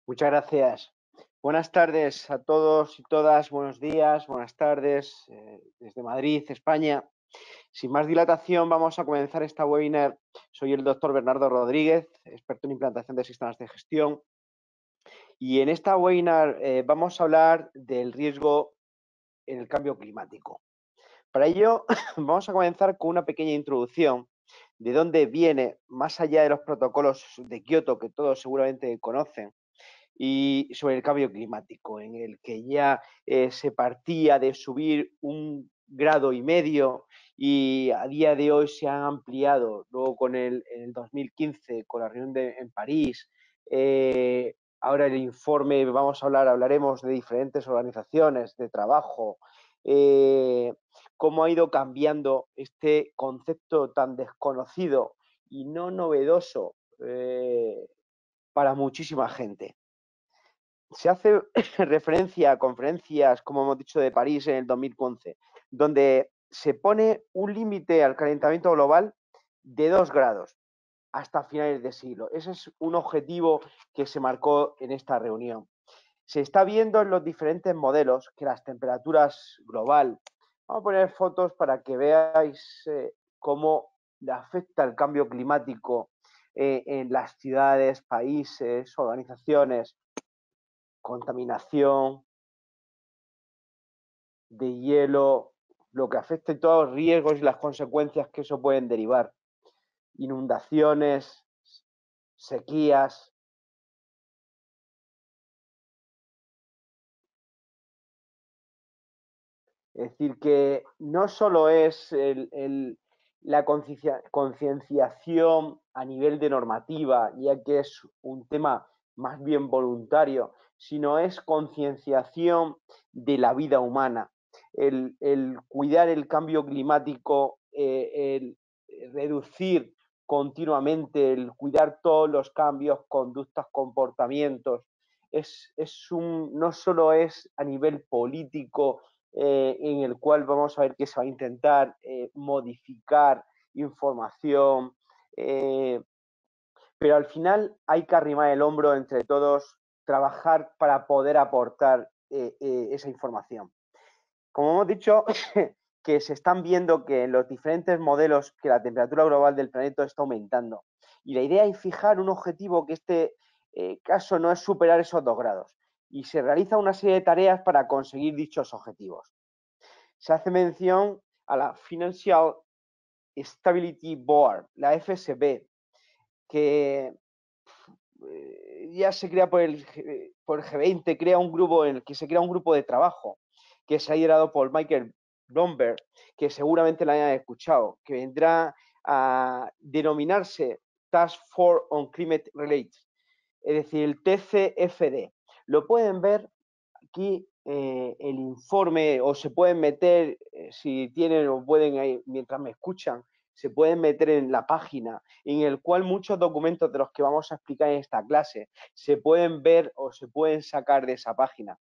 Muchas gracias. Buenas tardes a todos y todas, buenos días, buenas tardes, desde Madrid, España. Sin más dilatación, vamos a comenzar esta webinar. Soy el doctor Bernardo Rodríguez, experto en implantación de sistemas de gestión. Y en esta webinar vamos a hablar del riesgo en el cambio climático. Para ello, vamos a comenzar con una pequeña introducción de dónde viene, más allá de los protocolos de Kioto que todos seguramente conocen, y sobre el cambio climático, en el que ya se partía de subir 1,5 grados y a día de hoy se han ampliado, luego con en el 2015, con la reunión en París, ahora el informe, hablaremos de diferentes organizaciones de trabajo, cómo ha ido cambiando este concepto tan desconocido y no novedoso para muchísima gente. Se hace referencia a conferencias, como hemos dicho, de París en el 2015, donde se pone un límite al calentamiento global de 2 grados hasta finales de siglo. Ese es un objetivo que se marcó en esta reunión. Se está viendo en los diferentes modelos que las temperaturas global, vamos a poner fotos para que veáis cómo le afecta el cambio climático en las ciudades, países, organizaciones, contaminación de hielo, lo que afecta y todos los riesgos y las consecuencias que eso pueden derivar. Inundaciones, sequías. Es decir, que no solo es la concienciación a nivel de normativa, ya que es un tema más bien voluntario, sino es concienciación de la vida humana. El cuidar el cambio climático, el reducir continuamente, el cuidar todos los cambios, conductas, comportamientos, no solo es a nivel político, en el cual vamos a ver que se va a intentar modificar información, pero al final hay que arrimar el hombro entre todos, trabajar para poder aportar esa información. Como hemos dicho, que se están viendo que en los diferentes modelos que la temperatura global del planeta está aumentando. Y la idea es fijar un objetivo que caso no es superar esos 2 grados. Y se realiza una serie de tareas para conseguir dichos objetivos. Se hace mención a la Financial Stability Board, la FSB, que ya se crea por el G20, crea un grupo en el que se crea un grupo de trabajo que se ha liderado por Michael Bloomberg, que seguramente la hayan escuchado, que vendrá a denominarse Task Force on Climate Related, es decir, el TCFD. Lo pueden ver aquí el informe, o se pueden meter, si tienen o pueden, mientras me escuchan, se pueden meter en la página, en el cual muchos documentos de los que vamos a explicar en esta clase se pueden ver o se pueden sacar de esa página.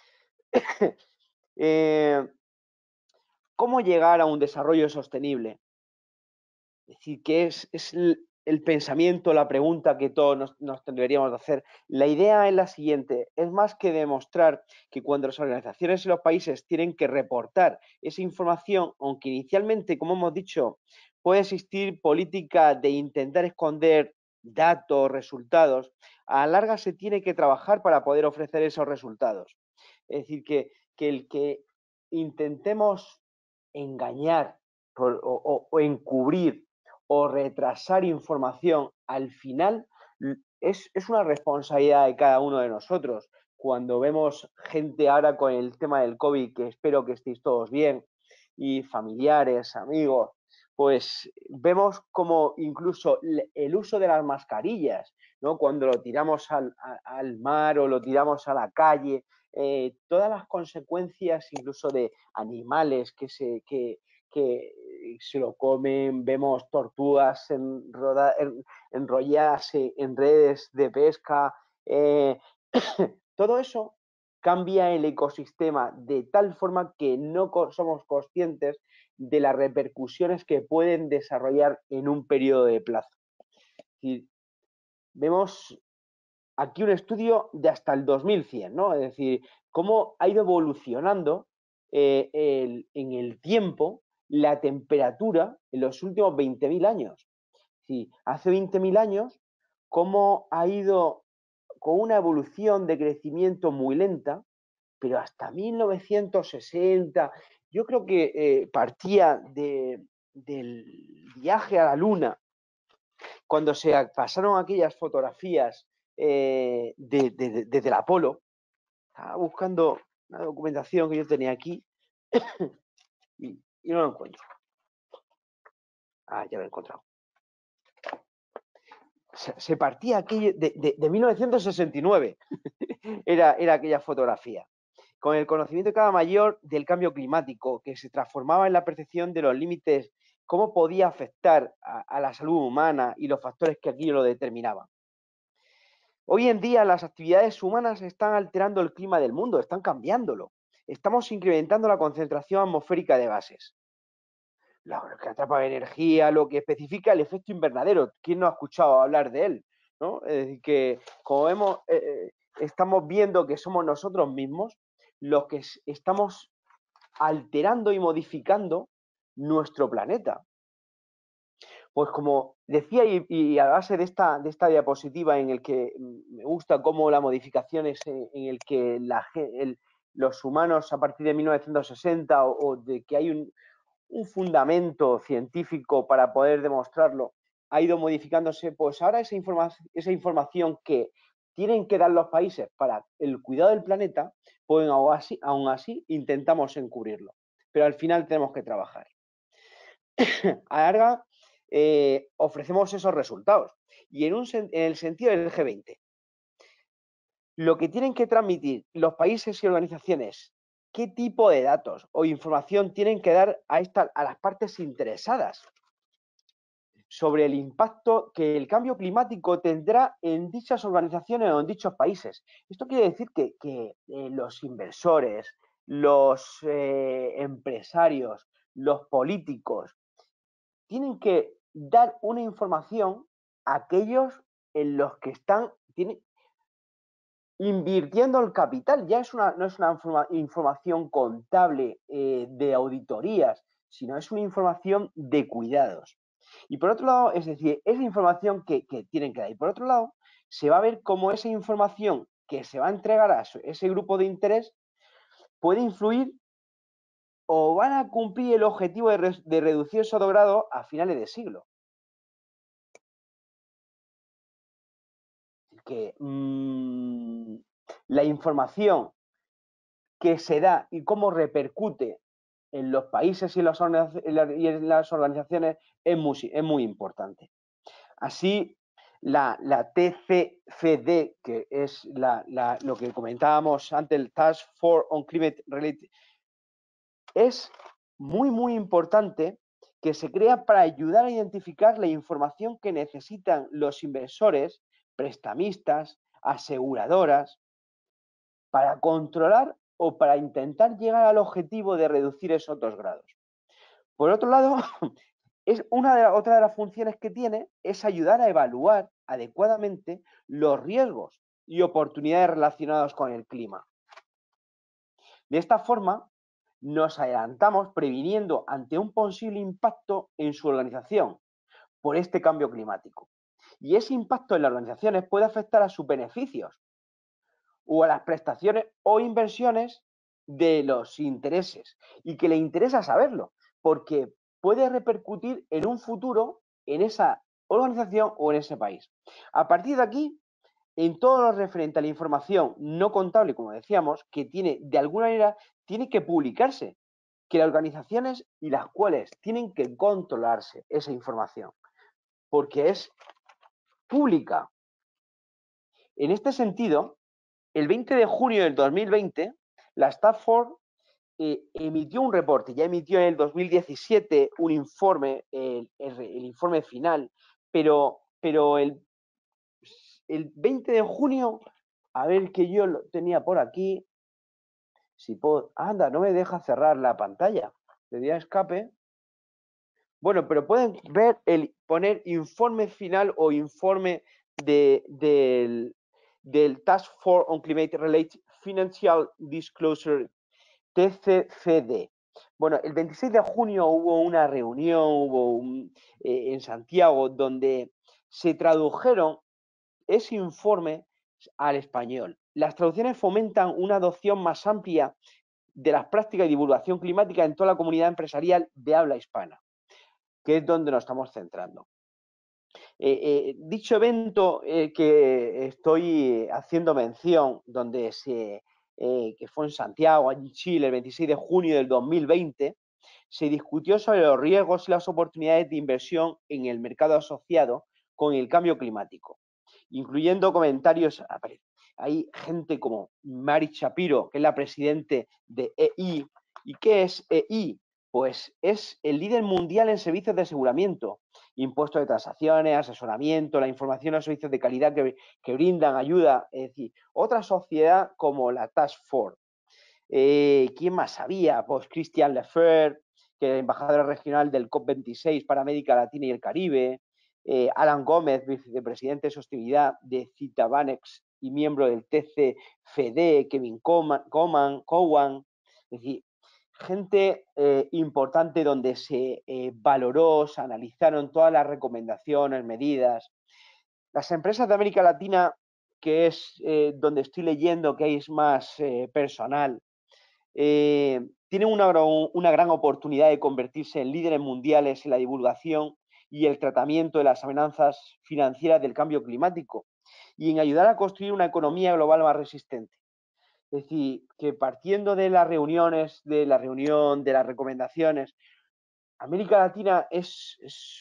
¿Cómo llegar a un desarrollo sostenible? Es decir, que es el pensamiento, la pregunta que todos nos deberíamos de hacer. La idea es la siguiente: es más que demostrar que cuando las organizaciones y los países tienen que reportar esa información, aunque inicialmente, como hemos dicho, puede existir política de intentar esconder datos, resultados, a la larga se tiene que trabajar para poder ofrecer esos resultados. Es decir, que el que intentemos engañar o encubrir o retrasar información, al final es una responsabilidad de cada uno de nosotros. Cuando vemos gente ahora con el tema del COVID, que espero que estéis todos bien, y familiares, amigos, pues vemos como incluso el uso de las mascarillas, ¿no? Cuando lo tiramos al mar o lo tiramos a la calle, todas las consecuencias incluso de animales que se lo comen, vemos tortugas enrolladas en redes de pesca, todo eso cambia el ecosistema de tal forma que no somos conscientes de las repercusiones que pueden desarrollar en un periodo de plazo. Es decir, vemos aquí un estudio de hasta el 2100, ¿no? Es decir, cómo ha ido evolucionando en el tiempo la temperatura en los últimos 20.000 años. Sí, hace 20.000 años, cómo ha ido con una evolución de crecimiento muy lenta, pero hasta 1960, yo creo que partía del viaje a la Luna, cuando se pasaron aquellas fotografías desde el Apolo. Estaba buscando una documentación que yo tenía aquí y no lo encuentro. Ah, ya lo he encontrado. Se partía aquello de 1969, era aquella fotografía, con el conocimiento cada mayor del cambio climático, que se transformaba en la percepción de los límites, cómo podía afectar a la salud humana y los factores que aquello lo determinaban. Hoy en día las actividades humanas están alterando el clima del mundo, están cambiándolo. Estamos incrementando la concentración atmosférica de gases. Lo que atrapa energía, lo que especifica el efecto invernadero. ¿Quién no ha escuchado hablar de él? ¿No? Es decir, que como vemos, estamos viendo que somos nosotros mismos los que estamos alterando y modificando nuestro planeta. Pues como decía, y a base de esta diapositiva en el que me gusta cómo la modificación es en el que los humanos a partir de 1960 o de que hay un fundamento científico para poder demostrarlo, ha ido modificándose, pues ahora esa información que tienen que dar los países para el cuidado del planeta, pues aún así intentamos encubrirlo. Pero al final tenemos que trabajar. A larga, ofrecemos esos resultados. Y en el sentido del G20, lo que tienen que transmitir los países y organizaciones, qué tipo de datos o información tienen que dar a las partes interesadas sobre el impacto que el cambio climático tendrá en dichas organizaciones o en dichos países. Esto quiere decir que los inversores, los empresarios, los políticos, tienen que dar una información a aquellos en los que están invirtiendo el capital. Ya no es una información contable de auditorías, sino es una información de cuidados. Y por otro lado, es decir, esa información que tienen que dar. Y por otro lado, se va a ver cómo esa información que se va a entregar a ese grupo de interés puede influir o van a cumplir el objetivo de reducir el sodio grado a finales de siglo. Que la información que se da y cómo repercute en los países y en las organizaciones es muy importante. Así, la TCFD, que es lo que comentábamos antes, el Task Force on Climate Related, es muy importante que se crea para ayudar a identificar la información que necesitan los inversores, prestamistas, aseguradoras, para controlar o para intentar llegar al objetivo de reducir esos 2 grados. Por otro lado, otra de las funciones que tiene es ayudar a evaluar adecuadamente los riesgos y oportunidades relacionadas con el clima. De esta forma, nos adelantamos previniendo ante un posible impacto en su organización por este cambio climático. Y ese impacto en las organizaciones puede afectar a sus beneficios o a las prestaciones o inversiones de los intereses, y que le interesa saberlo, porque puede repercutir en un futuro en esa organización o en ese país. A partir de aquí, en todo lo referente a la información no contable, como decíamos, que de alguna manera, tiene que publicarse, que las organizaciones y las cuales tienen que controlarse esa información, porque es pública. En este sentido, el 20 de junio del 2020, la Stafford emitió un reporte, ya emitió en el 2017 un informe, el informe final, pero el 20 de junio, a ver que yo lo tenía por aquí, si puedo, anda, no me deja cerrar la pantalla, le di a escape. Bueno, pero pueden ver poner informe final o informe del del Task Force on Climate-Related Financial Disclosure, TCFD. Bueno, el 26 de junio hubo una reunión en Santiago donde se tradujeron ese informe al español. Las traducciones fomentan una adopción más amplia de las prácticas de divulgación climática en toda la comunidad empresarial de habla hispana, que es donde nos estamos centrando. Dicho evento que estoy haciendo mención, que fue en Santiago, allí Chile, el 26 de junio del 2020, se discutió sobre los riesgos y las oportunidades de inversión en el mercado asociado con el cambio climático, incluyendo comentarios. Hay gente como Mari Shapiro, que es la presidente de EI. ¿Y qué es EI? Pues es el líder mundial en servicios de aseguramiento, impuestos de transacciones, asesoramiento, la información y los servicios de calidad que brindan ayuda. Es decir, otra sociedad como la Task Force. ¿Quién más había? Pues Christian Lefebvre, que es el embajador regional del COP26 para América Latina y el Caribe. Alan Gómez, vicepresidente de sostenibilidad de Citavanex y miembro del TCFD, Kevin Cowan. Es decir, gente importante donde se valoró, se analizaron todas las recomendaciones, medidas. Las empresas de América Latina, que es donde estoy leyendo que hay más personal, tienen una gran oportunidad de convertirse en líderes mundiales en la divulgación y el tratamiento de las amenazas financieras del cambio climático y en ayudar a construir una economía global más resistente. Es decir, que partiendo de las reuniones, de la reunión, de las recomendaciones, América Latina es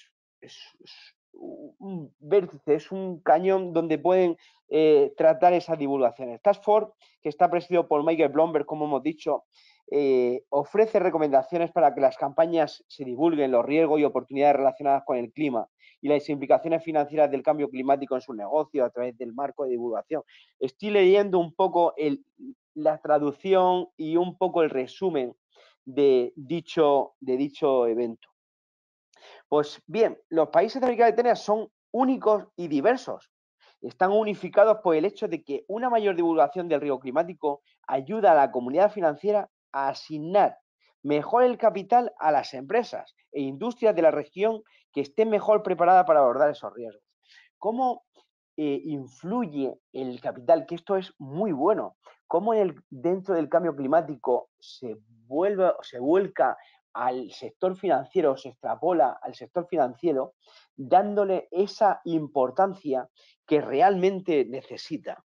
un vértice, es un cañón donde pueden tratar esas divulgaciones. Task Force, que está presidido por Michael Bloomberg, como hemos dicho, ofrece recomendaciones para que las campañas se divulguen los riesgos y oportunidades relacionadas con el clima y las implicaciones financieras del cambio climático en sus negocios a través del marco de divulgación. Estoy leyendo un poco la traducción y un poco el resumen de dicho evento. Pues bien, los países de América Latina son únicos y diversos. Están unificados por el hecho de que una mayor divulgación del riesgo climático ayuda a la comunidad financiera a asignar mejor el capital a las empresas e industrias de la región que estén mejor preparadas para abordar esos riesgos. ¿Cómo influye el capital? Que esto es muy bueno. ¿Cómo dentro del cambio climático se vuelca al sector financiero, se extrapola al sector financiero, dándole esa importancia que realmente necesita?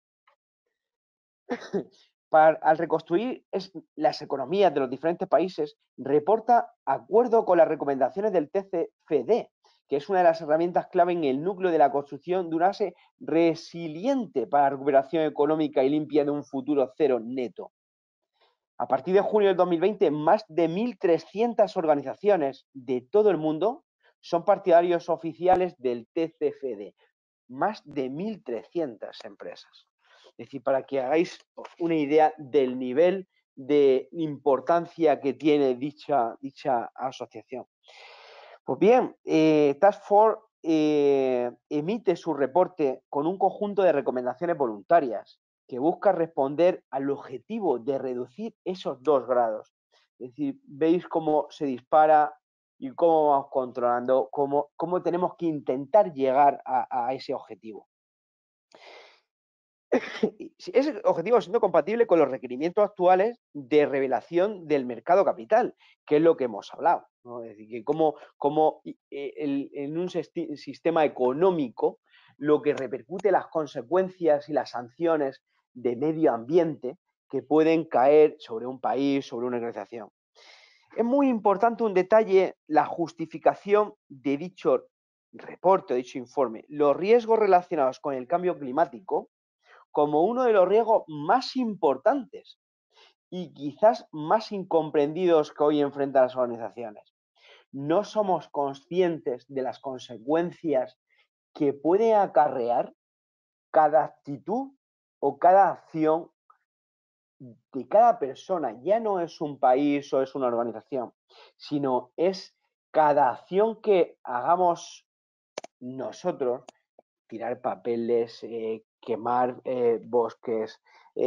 Al reconstruir las economías de los diferentes países, reporta acuerdo con las recomendaciones del TCFD, que es una de las herramientas clave en el núcleo de la construcción de una base resiliente para la recuperación económica y limpia de un futuro cero neto. A partir de junio del 2020, más de 1.300 organizaciones de todo el mundo son partidarios oficiales del TCFD. Más de 1.300 empresas. Es decir, para que hagáis una idea del nivel de importancia que tiene dicha asociación. Pues bien, Task Force emite su reporte con un conjunto de recomendaciones voluntarias que busca responder al objetivo de reducir esos 2 grados. Es decir, veis cómo se dispara y cómo vamos controlando, cómo tenemos que intentar llegar a ese objetivo. Ese objetivo siendo compatible con los requerimientos actuales de revelación del mercado capital, que es lo que hemos hablado, ¿no? Es decir, que como en un sistema económico lo que repercute las consecuencias y las sanciones de medio ambiente que pueden caer sobre un país, sobre una organización. Es muy importante un detalle, la justificación de dicho reporte, de dicho informe. Los riesgos relacionados con el cambio climático como uno de los riesgos más importantes y quizás más incomprendidos que hoy enfrentan las organizaciones. No somos conscientes de las consecuencias que puede acarrear cada actitud o cada acción de cada persona. Ya no es un país o es una organización, sino es cada acción que hagamos nosotros, tirar papeles, quemar bosques,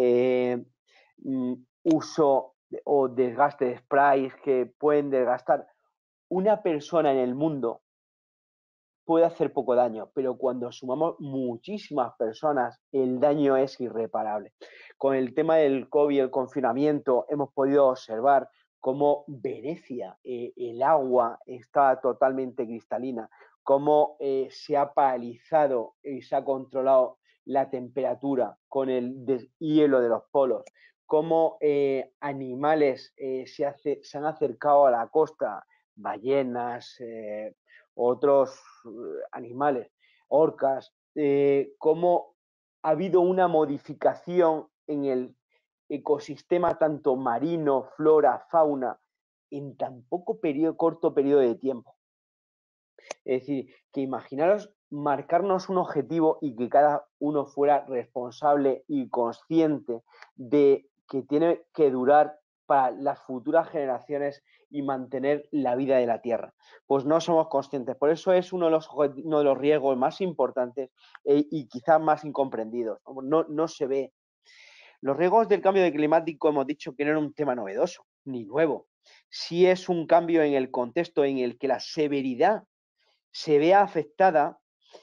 uso o desgaste de sprays que pueden desgastar. Una persona en el mundo puede hacer poco daño, pero cuando sumamos muchísimas personas, el daño es irreparable. Con el tema del COVID, el confinamiento, hemos podido observar cómo Venecia, el agua está totalmente cristalina, cómo se ha paralizado y se ha controlado la temperatura con el deshielo de los polos, cómo animales se han acercado a la costa, ballenas, otros animales, orcas, cómo ha habido una modificación en el ecosistema tanto marino, flora, fauna, en tan corto periodo de tiempo. Es decir, que imaginaros marcarnos un objetivo y que cada uno fuera responsable y consciente de que tiene que durar para las futuras generaciones y mantener la vida de la Tierra. Pues no somos conscientes. Por eso es uno de los riesgos más importantes y quizás más incomprendidos. No se ve. Los riesgos del cambio climático hemos dicho que no era un tema novedoso, ni nuevo. Sí es un cambio en el contexto en el que la severidad se vea afectada,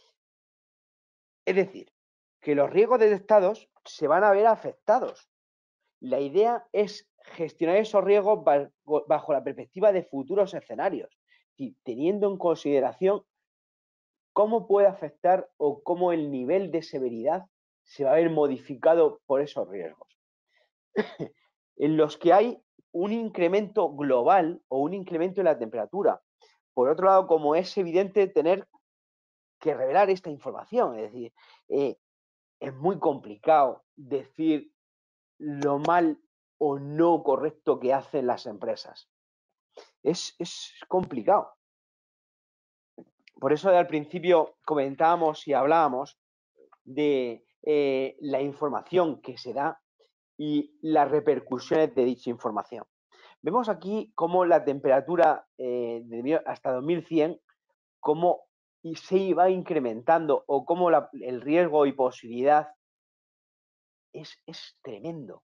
es decir, que los riesgos detectados se van a ver afectados. La idea es gestionar esos riesgos bajo la perspectiva de futuros escenarios, teniendo en consideración cómo puede afectar o cómo el nivel de severidad se va a ver modificado por esos riesgos. En los que hay un incremento global o un incremento en la temperatura. Por otro lado, como es evidente, tener que revelar esta información, es decir, es muy complicado decir lo mal o no correcto que hacen las empresas. Es complicado. Por eso al principio comentábamos y hablábamos de la información que se da y las repercusiones de dicha información. Vemos aquí cómo la temperatura hasta 2100, cómo se iba incrementando o cómo el riesgo y posibilidad es tremendo.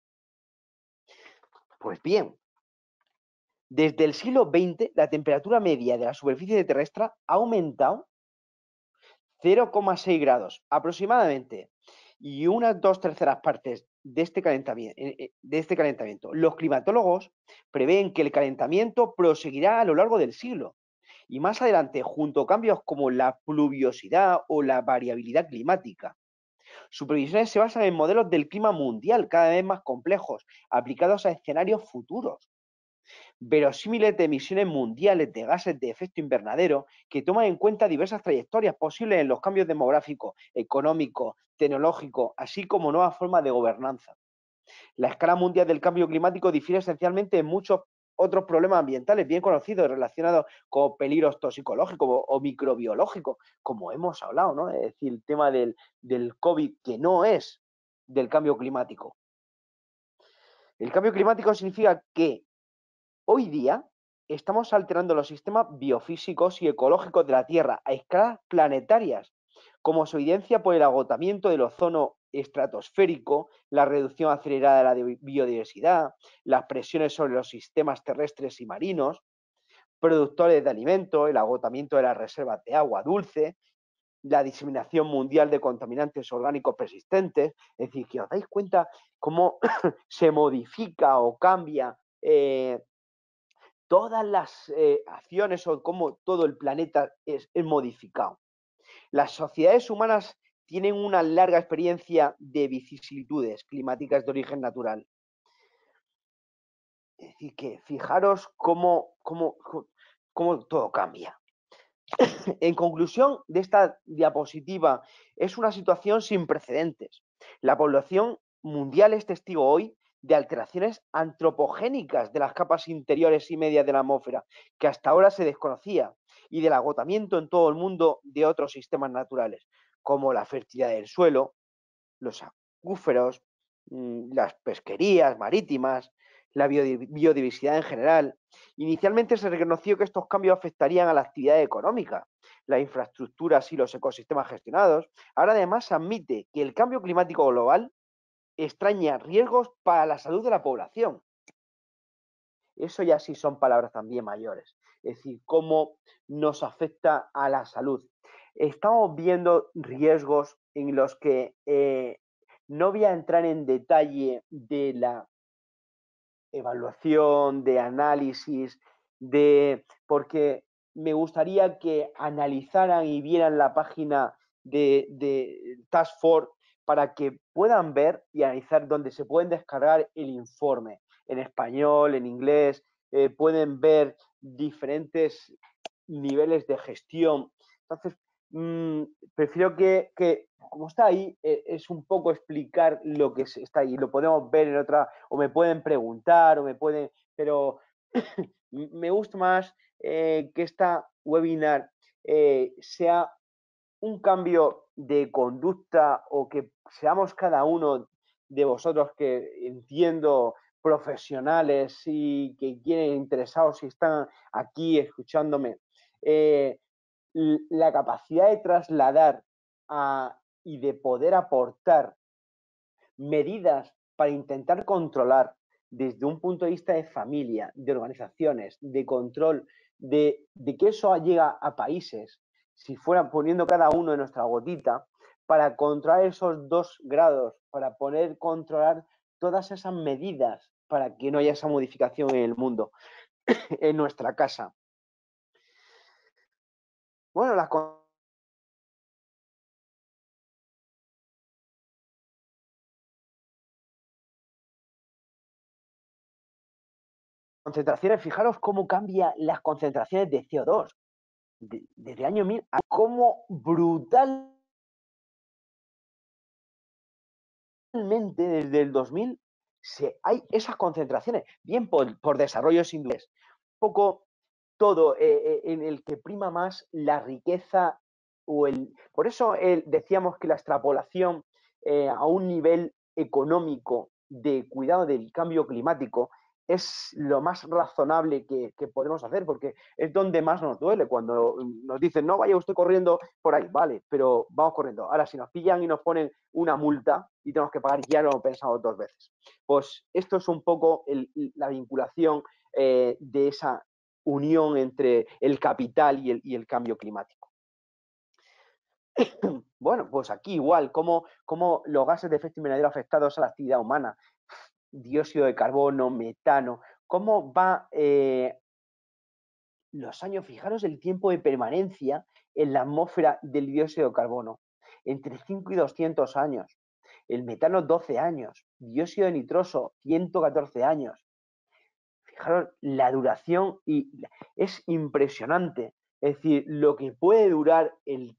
Pues bien, desde el siglo XX la temperatura media de la superficie terrestre ha aumentado 0,6 grados aproximadamente y unas 2/3 partes de este calentamiento. Los climatólogos prevén que el calentamiento proseguirá a lo largo del siglo y más adelante, junto a cambios como la pluviosidad o la variabilidad climática. Sus previsiones se basan en modelos del clima mundial cada vez más complejos, aplicados a escenarios futuros, verosímiles de emisiones mundiales de gases de efecto invernadero que toman en cuenta diversas trayectorias posibles en los cambios demográficos, económicos, tecnológicos, así como nuevas formas de gobernanza. La escala mundial del cambio climático difiere esencialmente en muchos otros problemas ambientales bien conocidos relacionados con peligros toxicológicos o microbiológicos, como hemos hablado, ¿no? Es decir, el tema del COVID, que no es del cambio climático. El cambio climático significa que hoy día estamos alterando los sistemas biofísicos y ecológicos de la Tierra a escalas planetarias, como se evidencia por el agotamiento del ozono estratosférico, la reducción acelerada de la biodiversidad, las presiones sobre los sistemas terrestres y marinos, productores de alimentos, el agotamiento de las reservas de agua dulce, la diseminación mundial de contaminantes orgánicos persistentes. Es decir, que os dais cuenta cómo se modifica o cambia todas las acciones o cómo todo el planeta es modificado. Las sociedades humanas tienen una larga experiencia de vicisitudes climáticas de origen natural. Es decir, que fijaros cómo todo cambia. En conclusión de esta diapositiva, es una situación sin precedentes. La población mundial es testigo hoy de alteraciones antropogénicas de las capas interiores y medias de la atmósfera, que hasta ahora se desconocía, y del agotamiento en todo el mundo de otros sistemas naturales, como la fertilidad del suelo, los acuíferos, las pesquerías marítimas, la biodiversidad en general. Inicialmente se reconoció que estos cambios afectarían a la actividad económica, las infraestructuras y los ecosistemas gestionados. Ahora además admite que el cambio climático global extraña riesgos para la salud de la población. Eso ya sí son palabras también mayores. Es decir, cómo nos afecta a la salud. Estamos viendo riesgos en los que no voy a entrar en detalle de la evaluación, de análisis, porque me gustaría que analizaran y vieran la página de Task Force para que puedan ver y analizar donde se pueden descargar el informe en español, en inglés, pueden ver diferentes niveles de gestión. Entonces, prefiero que, como está ahí, es un poco explicar lo que está ahí. Lo podemos ver en otra, o me pueden preguntar, o me pueden, pero me gusta más que esta webinar sea un cambio de conducta o que seamos cada uno de vosotros que entiendo profesionales y que quieren interesados y están aquí escuchándome, la capacidad de trasladar y de poder aportar medidas para intentar controlar desde un punto de vista de familia, de organizaciones, de control, de que eso llega a países, si fueran poniendo cada uno de nuestra gotita, para controlar esos 2 grados, para poder controlar todas esas medidas para que no haya esa modificación en el mundo, en nuestra casa. Bueno, las concentraciones, fijaros cómo cambia las concentraciones de CO2 desde el año 1000, a cómo brutalmente desde el 2000 hay esas concentraciones, bien por desarrollos industriales, un poco todo en el que prima más la riqueza por eso decíamos que la extrapolación a un nivel económico de cuidado del cambio climático es lo más razonable que podemos hacer, porque es donde más nos duele, cuando nos dicen, no vaya usted corriendo por ahí, vale, pero vamos corriendo. Ahora, si nos pillan y nos ponen una multa y tenemos que pagar, ya lo hemos pensado 2 veces. Pues esto es un poco la vinculación de esa unión entre el capital y el cambio climático. Bueno, pues aquí igual, como los gases de efecto invernadero afectados a la actividad humana, dióxido de carbono, metano, cómo va los años, fijaros el tiempo de permanencia en la atmósfera del dióxido de carbono, entre 5 y 200 años, el metano 12 años, dióxido de nitroso 114 años. Fijaros la duración y es impresionante. Es decir, lo que puede durar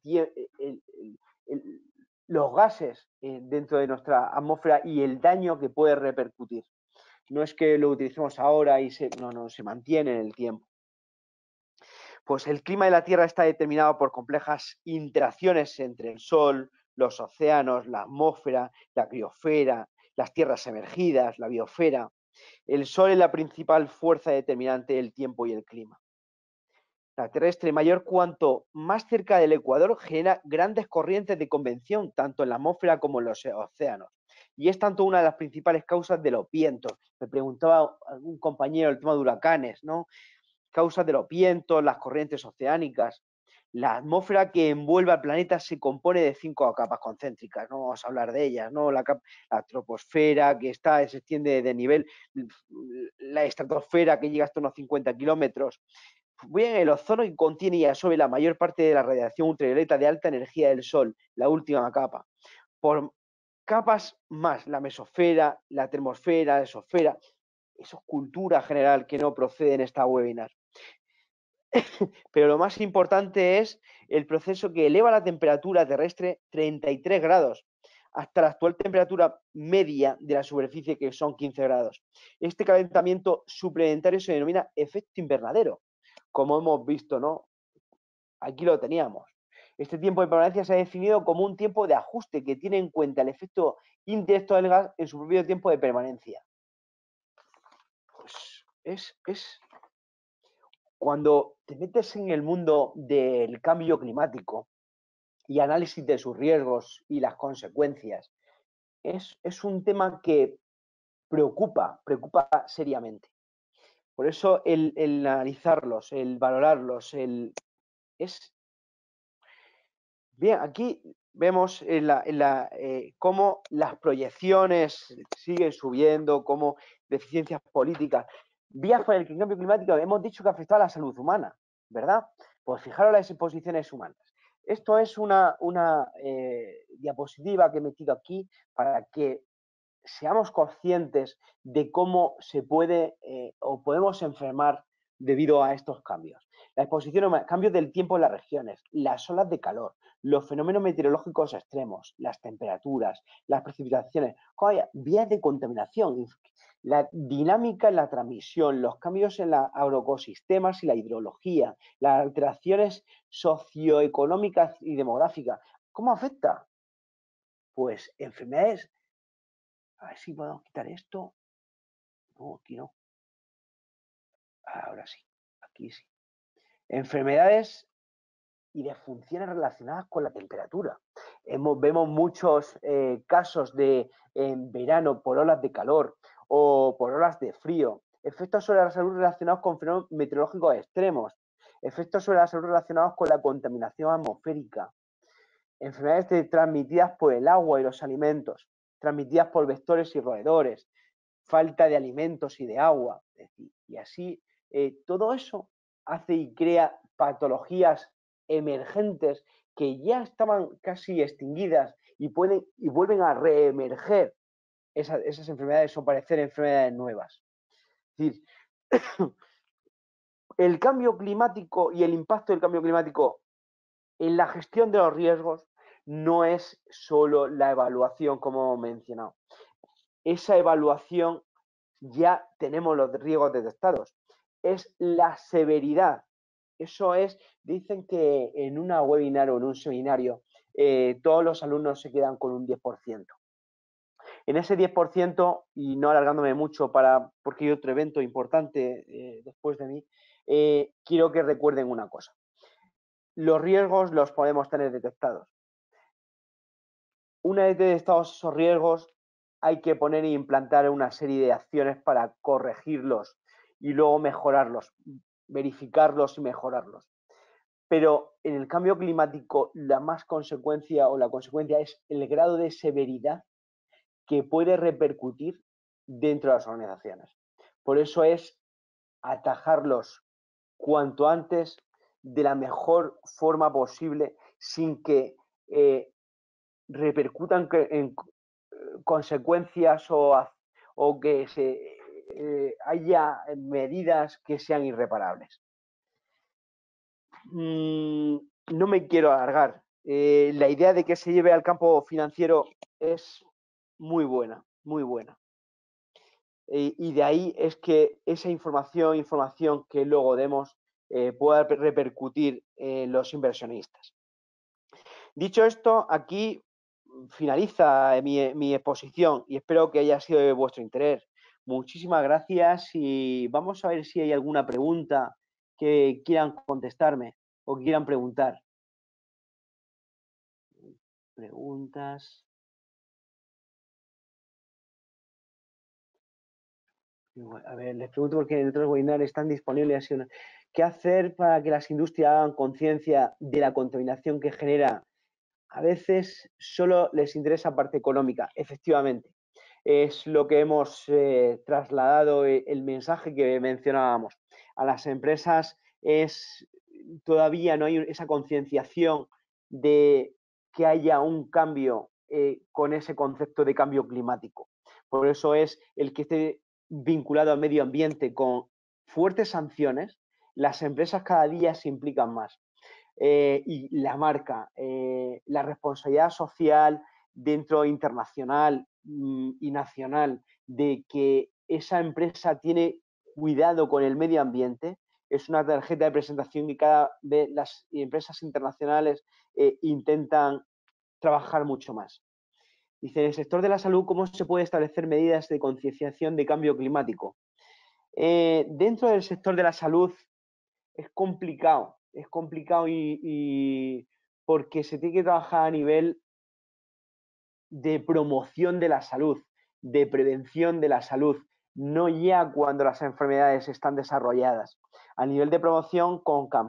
los gases dentro de nuestra atmósfera y el daño que puede repercutir. No es que lo utilicemos ahora y se mantiene en el tiempo. Pues el clima de la Tierra está determinado por complejas interacciones entre el Sol, los océanos, la atmósfera, la criosfera, las tierras emergidas, la biosfera. El Sol es la principal fuerza determinante del tiempo y el clima. La terrestre mayor cuanto más cerca del ecuador genera grandes corrientes de convección, tanto en la atmósfera como en los océanos. Y es tanto una de las principales causas de los vientos. Me preguntaba un compañero el tema de huracanes, ¿no? Causas de los vientos, las corrientes oceánicas. La atmósfera que envuelve al planeta se compone de 5 capas concéntricas, no vamos a hablar de ellas, ¿no? La troposfera que se extiende de nivel, la estratosfera que llega hasta unos 50 kilómetros. Bien, el ozono contiene y absorbe la mayor parte de la radiación ultravioleta de alta energía del Sol, la última capa. Por capas más, la mesosfera, la termosfera, la exosfera, eso es cultura general que no procede en esta webinar. Pero lo más importante es el proceso que eleva la temperatura terrestre 33 grados hasta la actual temperatura media de la superficie, que son 15 grados. Este calentamiento suplementario se denomina efecto invernadero, como hemos visto, ¿no? Aquí lo teníamos. Este tiempo de permanencia se ha definido como un tiempo de ajuste que tiene en cuenta el efecto indirecto del gas en su propio tiempo de permanencia. Pues es Cuando te metes en el mundo del cambio climático y análisis de sus riesgos y las consecuencias, es un tema que preocupa seriamente. Por eso el analizarlos, el valorarlos, es bien. Aquí vemos cómo las proyecciones siguen subiendo, cómo deficiencias políticas. Vías por el cambio climático, hemos dicho que afecta a la salud humana, ¿verdad? Pues fijaros las exposiciones humanas. Esto es una diapositiva que he metido aquí para que seamos conscientes de cómo se puede o podemos enfermar debido a estos cambios. La exposición a cambios del tiempo en las regiones, las olas de calor, los fenómenos meteorológicos extremos, las temperaturas, las precipitaciones, vías de contaminación, la dinámica en la transmisión, los cambios en los agroecosistemas y la hidrología, las alteraciones socioeconómicas y demográficas. ¿Cómo afecta? Pues enfermedades. A ver si podemos quitar esto. No, aquí no. Ahora sí, aquí sí. Enfermedades y disfunciones relacionadas con la temperatura. Vemos muchos casos en verano por olas de calor o por olas de frío. Efectos sobre la salud relacionados con fenómenos meteorológicos extremos. Efectos sobre la salud relacionados con la contaminación atmosférica. Enfermedades transmitidas por el agua y los alimentos. Transmitidas por vectores y roedores. Falta de alimentos y de agua. Y así, todo eso hace y crea patologías emergentes que ya estaban casi extinguidas y vuelven a reemerger esas enfermedades o parecer enfermedades nuevas. Es decir, el cambio climático y el impacto del cambio climático en la gestión de los riesgos no es solo la evaluación, como hemos mencionado. Esa evaluación ya tenemos los riesgos detectados. Es la severidad. Eso es, dicen que en una webinar o en un seminario todos los alumnos se quedan con un 10%. En ese 10%, y no alargándome mucho porque hay otro evento importante después de mí, quiero que recuerden una cosa. Los riesgos los podemos tener detectados. Una vez detectados esos riesgos, hay que poner e implantar una serie de acciones para corregirlos y luego mejorarlos, verificarlos y mejorarlos. Pero en el cambio climático, la consecuencia es el grado de severidad que puede repercutir dentro de las organizaciones. Por eso es atajarlos cuanto antes, de la mejor forma posible, sin que repercutan en consecuencias o que haya medidas que sean irreparables. No me quiero alargar. La idea de que se lleve al campo financiero es muy buena, muy buena. Y de ahí es que esa información que luego demos pueda repercutir en los inversionistas. Dicho esto, aquí finaliza mi exposición y espero que haya sido de vuestro interés. Muchísimas gracias y vamos a ver si hay alguna pregunta que quieran contestarme o que quieran preguntar. Preguntas. A ver, les pregunto porque en otros webinars están disponibles. ¿Qué hacer para que las industrias hagan conciencia de la contaminación que genera? A veces solo les interesa parte económica, efectivamente. Es lo que hemos trasladado, el mensaje que mencionábamos. A las empresas todavía no hay esa concienciación de que haya un cambio con ese concepto de cambio climático. Por eso es el que esté vinculado al medio ambiente con fuertes sanciones, las empresas cada día se implican más. Y la marca, la responsabilidad social dentro internacional y nacional de que esa empresa tiene cuidado con el medio ambiente, es una tarjeta de presentación que cada vez las empresas internacionales intentan trabajar mucho más. Dice, en el sector de la salud, ¿cómo se puede establecer medidas de concienciación de cambio climático? Dentro del sector de la salud, es complicado y porque se tiene que trabajar a nivel de promoción de la salud, de prevención de la salud, no ya cuando las enfermedades están desarrolladas. A nivel de promoción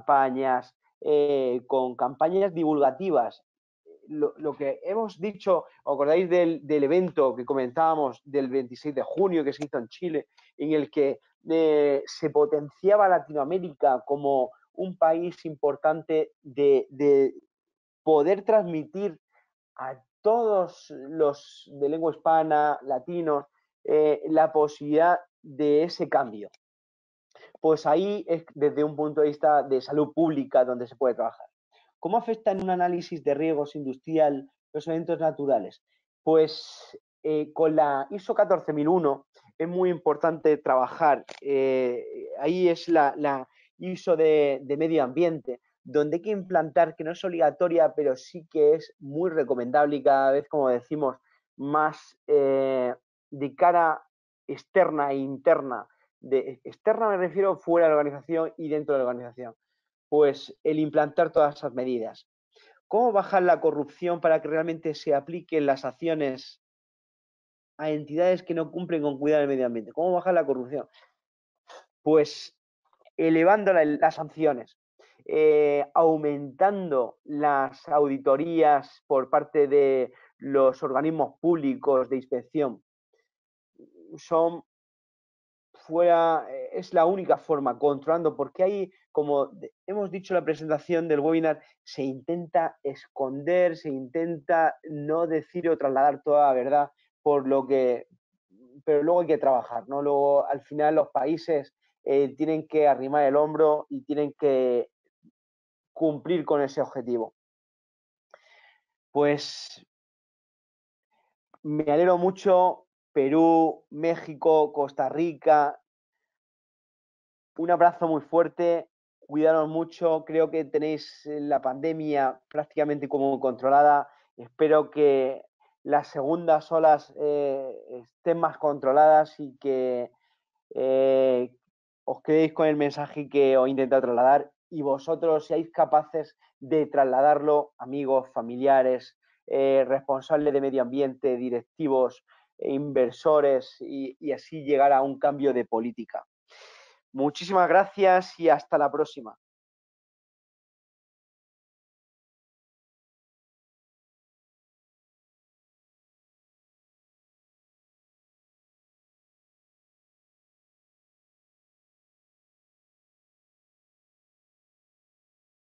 con campañas divulgativas. Lo que hemos dicho, ¿os acordáis del evento que comentábamos del 26 de junio que se hizo en Chile, en el que se potenciaba Latinoamérica como un país importante de poder transmitir a todos los de lengua hispana, latinos, la posibilidad de ese cambio? Pues ahí es desde un punto de vista de salud pública donde se puede trabajar. ¿Cómo afecta en un análisis de riesgos industrial los eventos naturales? Pues con la ISO 14001 es muy importante trabajar. Ahí es la ISO de medio ambiente, donde hay que implantar, que no es obligatoria, pero sí que es muy recomendable y cada vez, como decimos, más de cara externa e interna. Externa me refiero fuera de la organización y dentro de la organización. Pues el implantar todas esas medidas. ¿Cómo bajar la corrupción para que realmente se apliquen las acciones a entidades que no cumplen con cuidar el medio ambiente? ¿Cómo bajar la corrupción? Pues elevando las sanciones, aumentando las auditorías por parte de los organismos públicos de inspección. Es la única forma, controlando, porque ahí, como hemos dicho en la presentación del webinar, se intenta esconder, se intenta no decir o trasladar toda la verdad, pero luego hay que trabajar, ¿no? Luego, al final, los países tienen que arrimar el hombro y tienen que cumplir con ese objetivo. Pues me alegro mucho. Perú, México, Costa Rica, un abrazo muy fuerte, cuidaros mucho, creo que tenéis la pandemia prácticamente como controlada, espero que las segundas olas estén más controladas y que os quedéis con el mensaje que os he intentado trasladar y vosotros seáis capaces de trasladarlo, amigos, familiares, responsables de medio ambiente, directivos, inversores y así llegar a un cambio de política. Muchísimas gracias y hasta la próxima.